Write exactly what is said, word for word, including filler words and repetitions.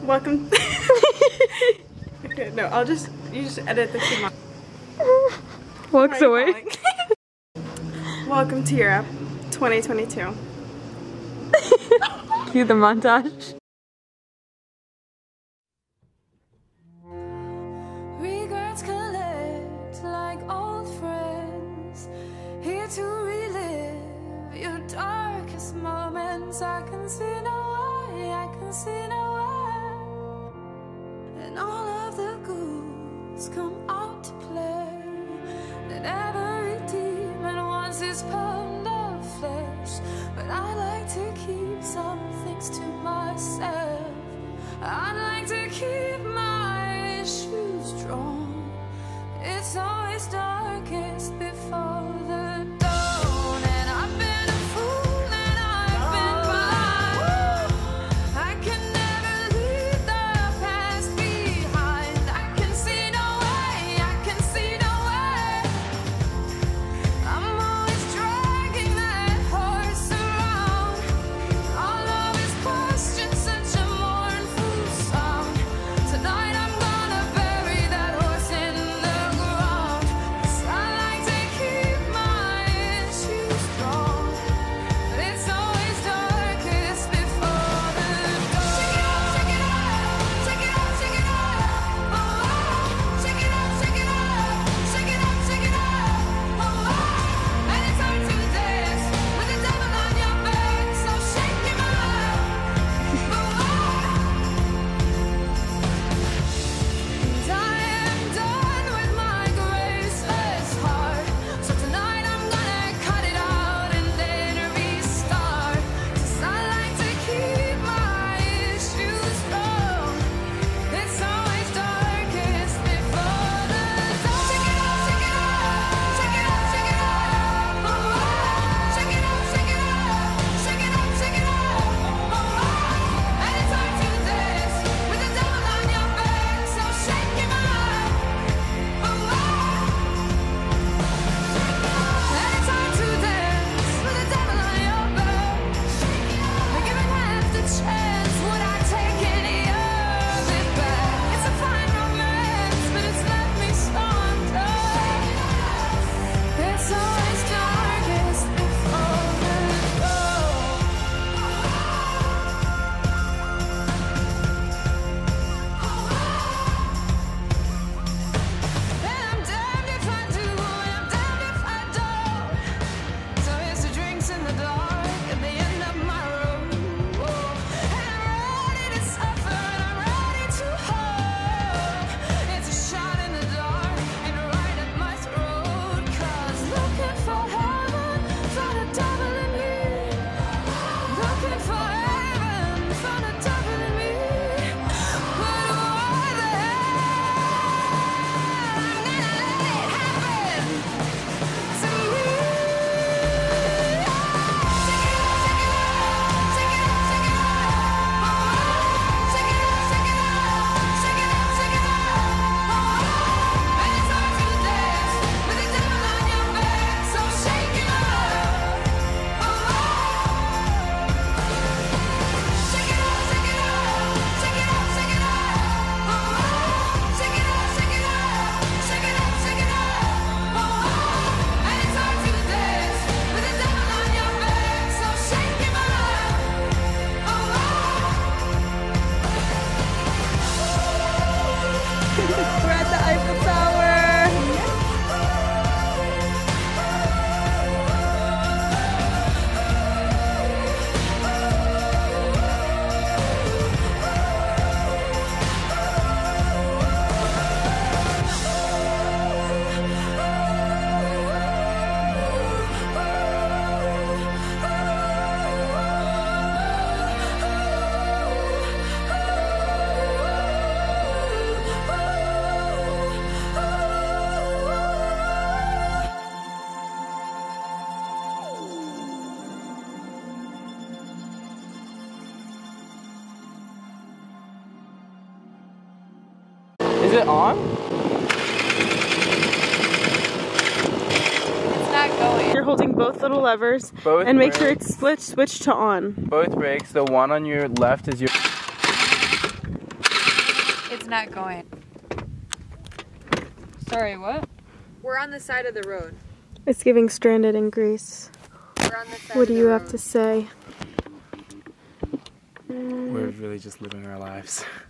Welcome. Okay, no, I'll just, you just edit the two. Walks away. Welcome to Europe, twenty twenty-two. Cue the montage. Regrets collect like old friends, here to relive your darkest moments. I can see no way, I can see no way, and all of the ghouls come out to play. That every demon wants his pound of flesh, but I like to keep some things to myself. I like to keep my shoes drawn. It's always darkest before the dawn, and I've been a fool and I've been blind. I can never leave the past behind. I can see no way, I can see no way. I'm always dragging that horse around. All of his questions, such a mournful sound. Tonight I'm gonna bury that horse in the ground. 'Cause I like to keep my issues strong, but it's always darkest before the dawn. Shake it up, shake it up, shake it up, oh, oh. Shake it up, shake it up, shake it up, shake it up, oh, oh. And it's hard to dance with the devil on your back, so shake him up, oh, oh. And I am done with my graceless heart, so tonight I'm gonna cut it out and then restart. 'Cause I like to keep my issues strong. It's always darkest before the dawn. Shake it up, shake it up, shake it up, shake it up, oh, oh. Shake it up, shake it up, shake it up, shake it up, oh, oh. And it's hard to dance with the devil on your back, so shake him up, oh, oh. And it's hard to dance with the devil on your back. But given half the chance, would I take any of it back? It's a fine romance, but it's left me stoned. It's always darkest before the dawn. And I'm damned if I do, and I'm damned if I don't. So here's the drinks in the dark at the end of my road. And I'm ready to suffer, and I'm ready to hope. It's a shot in the dark and right at my throat. 'Cause looking for heaven, found a devil in me. Looking for heaven, found a devil in me. But why the hell I'm gonna let it happen to me? Shake it up, shake it up, shake it up, shake it up, oh, shake it up, shake it up, shake it up, oh, oh. And it's hard to dance with the devil on your back, so shake it up, oh, oh. Shake it up, shake it up, shake it up, shake it up, oh, oh. Shake it up, shake it up, shake it up, shake it up, oh, oh. And it's hard to dance with the devil on your back, so shake him up, oh, oh. We're at the Eiffel Tower. Is it on? It's not going. You're holding both little levers Both and make sure brakes. it's split switch to on. Both brakes. The one on your left is your. not going. Sorry, what? We're on the side of the road. It's giving stranded in Greece. We're on the side What of do the you road. have to say? We're really just living our lives.